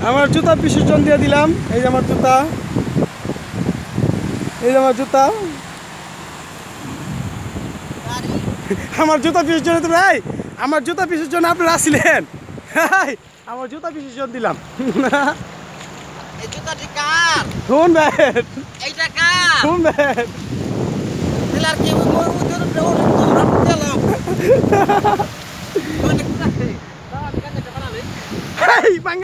আমার জুতা বিসর্জন দিয়ে দিলাম। এই যে আমার জুতা, এই যে আমার জুতা, আমার জুতা বিসর্জন তো ভাই, আমার জুতা বিসর্জন আপনারা আসছিলেন। আমার জুতা বিসর্জন দিলাম। এই জুতাটি কার? শুনবেন, এইটা কার? শুনবেন। দিলার কি মোর উদ্ধার দৌড় দিলাম। কোন কোথায়? দাও আমি কাছে বানালে। এই